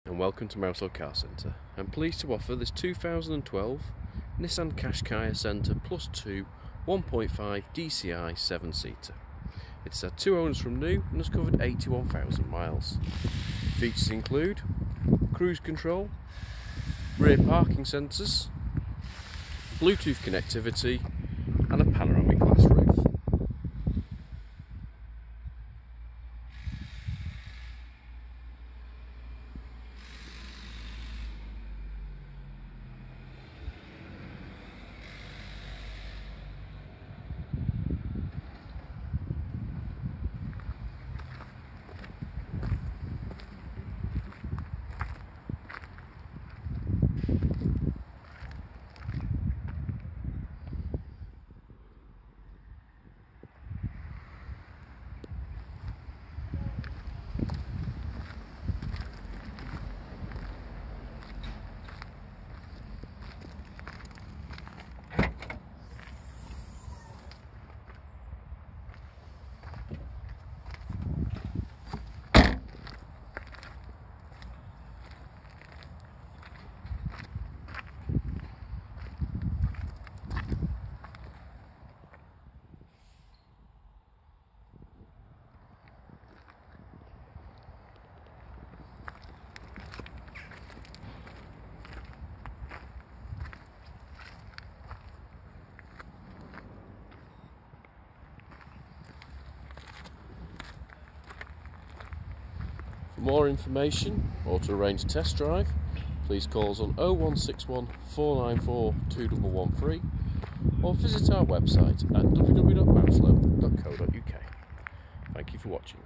And welcome to Mouselow Car Centre. I'm pleased to offer this 2012 Nissan Qashqai+2 1.5 dCi 7-seater. It's had 2 owners from new and has covered 81,000 miles. Features include cruise control, rear parking sensors, Bluetooth connectivity and a panoramic glass roof. For more information or to arrange a test drive, please call us on 0161 494 2113 or visit our website at www.mouselow.co.uk. Thank you for watching.